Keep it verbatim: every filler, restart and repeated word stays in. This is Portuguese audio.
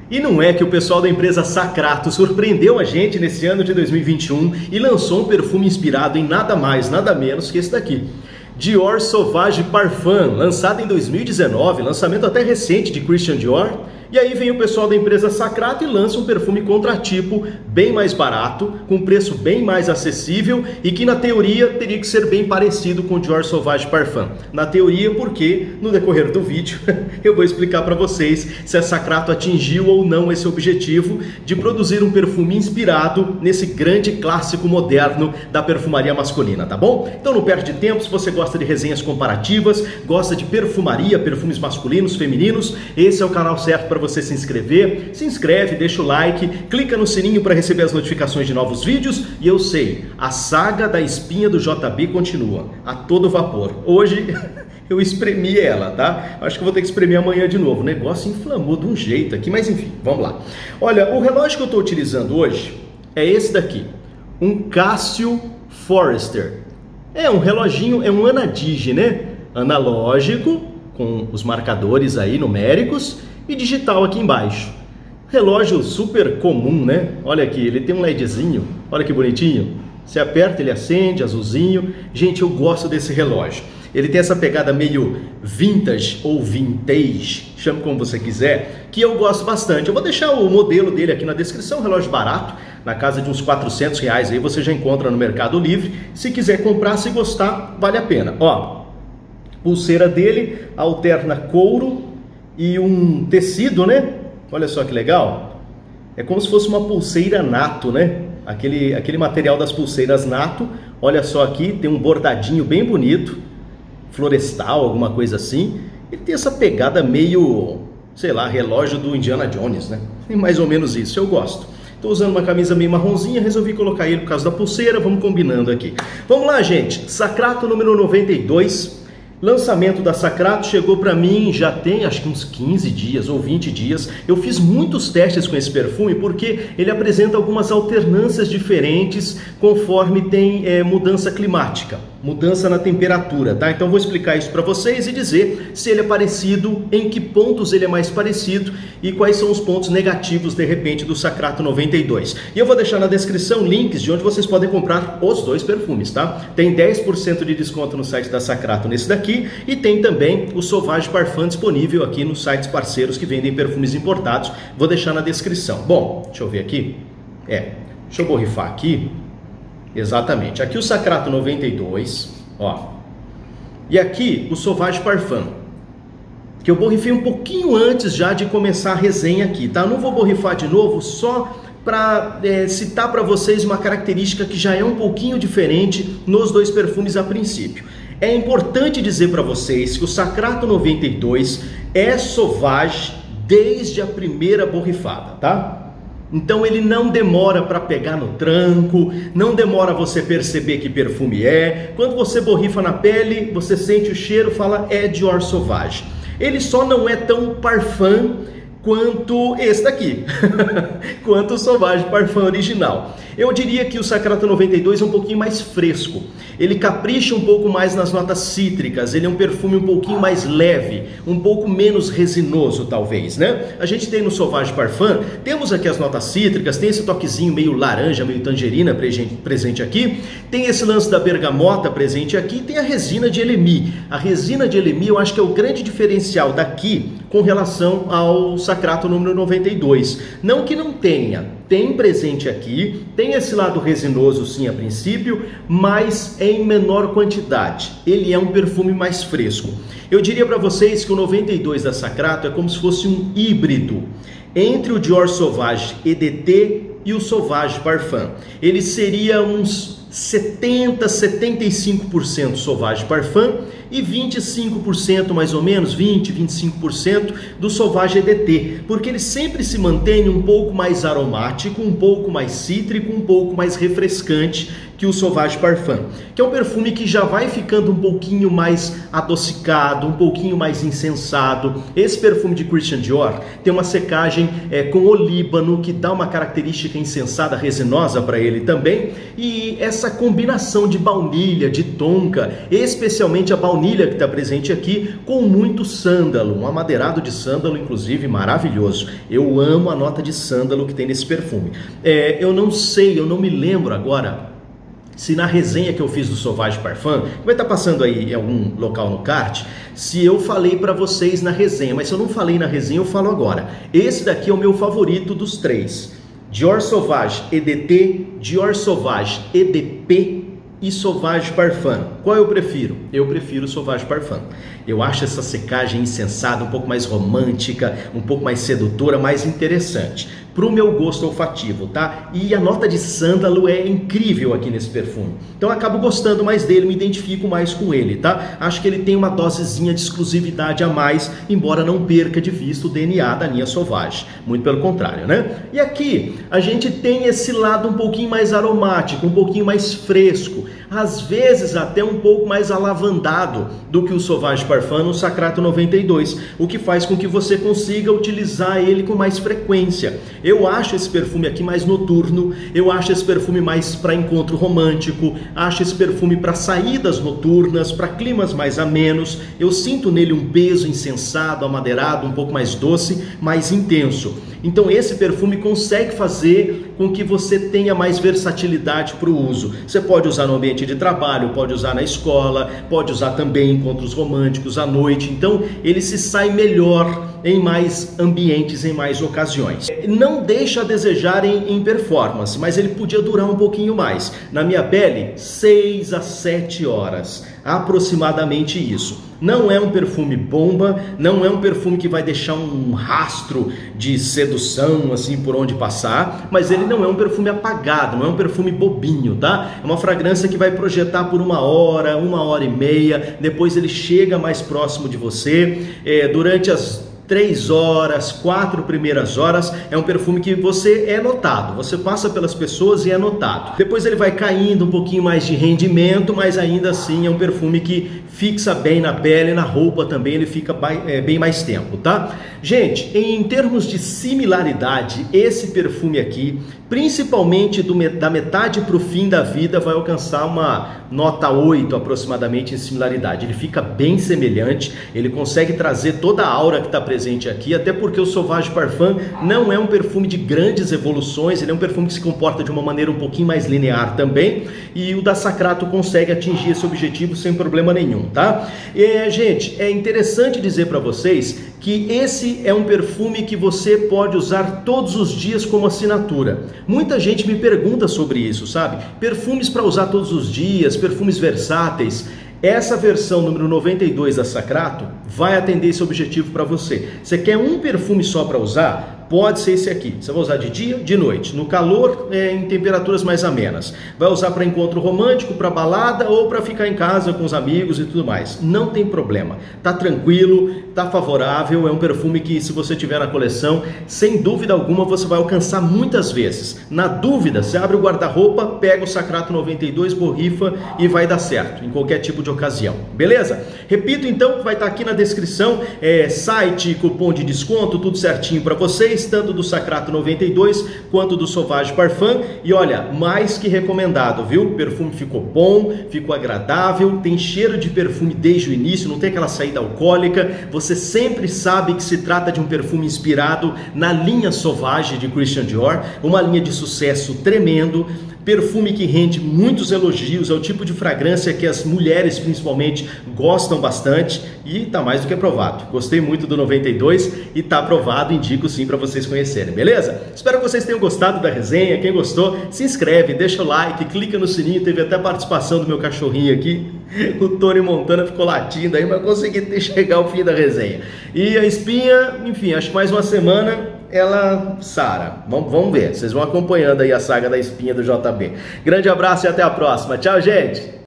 E não é que o pessoal da empresa Sacrato surpreendeu a gente nesse ano de dois mil e vinte e um e lançou um perfume inspirado em nada mais, nada menos que esse daqui. Dior Sauvage Parfum, lançado em dois mil e dezenove, lançamento até recente de Christian Dior. E aí vem o pessoal da empresa Sacrato e lança um perfume contratipo bem mais barato, com preço bem mais acessível e que na teoria teria que ser bem parecido com o Dior Sauvage Parfum. Na teoria porque no decorrer do vídeo eu vou explicar para vocês se a Sacrato atingiu ou não esse objetivo de produzir um perfume inspirado nesse grande clássico moderno da perfumaria masculina, tá bom? Então não perde tempo, se você gosta de resenhas comparativas, gosta de perfumaria, perfumes masculinos, femininos, esse é o canal certo para você se inscrever. Se inscreve, deixa o like, clica no sininho para receber as notificações de novos vídeos. E eu sei, a saga da espinha do J B continua a todo vapor. Hoje eu espremi ela, tá? Acho que eu vou ter que espremer amanhã de novo. O negócio inflamou de um jeito aqui, mas enfim, vamos lá. Olha, o relógio que eu estou utilizando hoje é esse daqui, um Casio Forester. É um reloginho, é um Anadige, né? Analógico, com os marcadores aí numéricos, e digital aqui embaixo. Relógio super comum, né? Olha aqui, ele tem um LEDzinho, olha que bonitinho. Você aperta, ele acende, azulzinho. Gente, eu gosto desse relógio. Ele tem essa pegada meio vintage ou vintage, chame como você quiser, que eu gosto bastante. Eu vou deixar o modelo dele aqui na descrição, um relógio barato, na casa de uns quatrocentos reais, aí você já encontra no Mercado Livre. Se quiser comprar, se gostar, vale a pena. Ó, pulseira dele alterna couro e um tecido, né? Olha só que legal. É como se fosse uma pulseira nato, né? Aquele, aquele material das pulseiras nato. Olha só aqui, tem um bordadinho bem bonito, florestal, alguma coisa assim. Ele tem essa pegada meio, sei lá, relógio do Indiana Jones, né? Tem mais ou menos isso, eu gosto. Estou usando uma camisa meio marronzinha, resolvi colocar ele por causa da pulseira, vamos combinando aqui. Vamos lá, gente. Sacrato número noventa e dois. Lançamento da Sacrato chegou para mim já tem acho que uns quinze dias ou vinte dias. Eu fiz muitos testes com esse perfume porque ele apresenta algumas alternâncias diferentes conforme tem é, mudança climática, mudança na temperatura, tá? Então vou explicar isso para vocês e dizer se ele é parecido, em que pontos ele é mais parecido e quais são os pontos negativos de repente do Sacrato noventa e dois. E eu vou deixar na descrição links de onde vocês podem comprar os dois perfumes, tá? Tem dez por cento de desconto no site da Sacrato nesse daqui. E tem também o Sauvage Parfum disponível aqui nos sites parceiros que vendem perfumes importados. Vou deixar na descrição. Bom, deixa eu ver aqui. É, deixa eu borrifar aqui. Exatamente. Aqui o Sacrato noventa e dois, ó. E aqui o Sauvage Parfum, que eu borrifei um pouquinho antes já de começar a resenha aqui, tá? Eu não vou borrifar de novo, só para é, citar para vocês uma característica que já é um pouquinho diferente nos dois perfumes a princípio. É importante dizer para vocês que o Sacrato noventa e dois é Sauvage desde a primeira borrifada, tá? Então ele não demora para pegar no tranco, não demora você perceber que perfume é. Quando você borrifa na pele, você sente o cheiro, fala é Dior Sauvage. Ele só não é tão parfum quanto esse daqui, quanto o Sauvage Parfum original. Eu diria que o Sacrato noventa e dois é um pouquinho mais fresco. Ele capricha um pouco mais nas notas cítricas, ele é um perfume um pouquinho mais leve, um pouco menos resinoso talvez, né? A gente tem no Sauvage Parfum, temos aqui as notas cítricas, tem esse toquezinho meio laranja, meio tangerina presente aqui, tem esse lance da bergamota presente aqui, tem a resina de Elemi. A resina de Elemi eu acho que é o grande diferencial daqui com relação ao Sacrato número noventa e dois. Não que não tenha, tem presente aqui, tem esse lado resinoso sim a princípio, mas é em menor quantidade. Ele é um perfume mais fresco. Eu diria para vocês que o noventa e dois da Sacrato é como se fosse um híbrido entre o Dior Sauvage E D T e o Sauvage Parfum. Ele seria uns setenta, setenta e cinco por cento Sauvage Parfum e vinte e cinco por cento mais ou menos, vinte, vinte e cinco por cento do Sauvage E D T, porque ele sempre se mantém um pouco mais aromático, um pouco mais cítrico, um pouco mais refrescante que o Sauvage Parfum, que é um perfume que já vai ficando um pouquinho mais adocicado, um pouquinho mais incensado. Esse perfume de Christian Dior tem uma secagem é, com olíbano, que dá uma característica incensada, resinosa para ele também, e essa essa combinação de baunilha, de tonka, especialmente a baunilha que está presente aqui, com muito sândalo, um amadeirado de sândalo, inclusive, maravilhoso. Eu amo a nota de sândalo que tem nesse perfume. É, eu não sei, eu não me lembro agora se na resenha que eu fiz do Sauvage Parfum, que vai estar passando aí em algum local no kart, se eu falei para vocês na resenha, mas se eu não falei na resenha, eu falo agora. Esse daqui é o meu favorito dos três. Dior Sauvage E D T, Dior Sauvage E D P e Sauvage Parfum. Qual eu prefiro? Eu prefiro Sauvage Parfum. Eu acho essa secagem insensada, um pouco mais romântica, um pouco mais sedutora, mais interessante. Pro meu gosto olfativo, tá? E a nota de sândalo é incrível aqui nesse perfume. Então eu acabo gostando mais dele, me identifico mais com ele, tá? Acho que ele tem uma dosezinha de exclusividade a mais, embora não perca de vista o D N A da linha Sauvage. Muito pelo contrário, né? E aqui a gente tem esse lado um pouquinho mais aromático, um pouquinho mais fresco, às vezes até um pouco mais alavandado do que o Sauvage Parfum no Sacrato noventa e dois, o que faz com que você consiga utilizar ele com mais frequência. Eu acho esse perfume aqui mais noturno, eu acho esse perfume mais para encontro romântico, acho esse perfume para saídas noturnas, para climas mais amenos. Eu sinto nele um peso insensado, amadeirado, um pouco mais doce, mais intenso. Então esse perfume consegue fazer com que você tenha mais versatilidade para o uso. Você pode usar no ambiente de trabalho, pode usar na escola, pode usar também em encontros românticos à noite. Então ele se sai melhor em mais ambientes, em mais ocasiões. Não deixa a desejar em, em performance, mas ele podia durar um pouquinho mais. Na minha pele, seis a sete horas, aproximadamente isso. Não é um perfume bomba, não é um perfume que vai deixar um rastro de sedução assim por onde passar, mas ele não é um perfume apagado, não é um perfume bobinho, tá? É uma fragrância que vai projetar por uma hora, uma hora e meia, depois ele chega mais próximo de você, é, durante as três horas, quatro primeiras horas, é um perfume que você é notado, você passa pelas pessoas e é notado. Depois ele vai caindo um pouquinho mais de rendimento, mas ainda assim é um perfume que fixa bem na pele, na roupa também, ele fica bem mais tempo, tá? Gente, em termos de similaridade, esse perfume aqui, principalmente do, da metade para o fim da vida, vai alcançar uma nota oito aproximadamente em similaridade. Ele fica bem semelhante, ele consegue trazer toda a aura que está presente aqui, até porque o Sauvage Parfum não é um perfume de grandes evoluções, ele é um perfume que se comporta de uma maneira um pouquinho mais linear também, e o da Sacrato consegue atingir esse objetivo sem problema nenhum, tá? E, gente, é interessante dizer para vocês que esse é um perfume que você pode usar todos os dias como assinatura. Muita gente me pergunta sobre isso, sabe? Perfumes para usar todos os dias, perfumes versáteis. Essa versão número noventa e dois da Sacrato vai atender esse objetivo para você. Você quer um perfume só para usar? Pode ser esse aqui. Você vai usar de dia, de noite, no calor, é, em temperaturas mais amenas. Vai usar para encontro romântico, para balada ou para ficar em casa com os amigos e tudo mais. Não tem problema. Tá tranquilo, tá favorável. É um perfume que, se você tiver na coleção, sem dúvida alguma você vai alcançar muitas vezes. Na dúvida, você abre o guarda-roupa, pega o Sacrato noventa e dois, borrifa e vai dar certo em qualquer tipo de ocasião. Beleza? Repito então, vai estar aqui na descrição, é, site, cupom de desconto, tudo certinho para vocês, tanto do Sacrato noventa e dois quanto do Sauvage Parfum. E olha, mais que recomendado, viu? O perfume ficou bom, ficou agradável, tem cheiro de perfume desde o início, não tem aquela saída alcoólica. Você sempre sabe que se trata de um perfume inspirado na linha Sauvage de Christian Dior, uma linha de sucesso tremendo. Perfume que rende muitos elogios, é o tipo de fragrância que as mulheres principalmente gostam bastante e tá mais do que aprovado. Gostei muito do noventa e dois e tá aprovado, indico sim para vocês conhecerem, beleza? Espero que vocês tenham gostado da resenha. Quem gostou, se inscreve, deixa o like, clica no sininho. Teve até participação do meu cachorrinho aqui, o Tony Montana ficou latindo aí, mas consegui chegar ao fim da resenha. E a espinha, enfim, acho que mais uma semana ela sara. Vamos, vamos ver, vocês vão acompanhando aí a saga da espinha do J B. Grande abraço e até a próxima. Tchau, gente!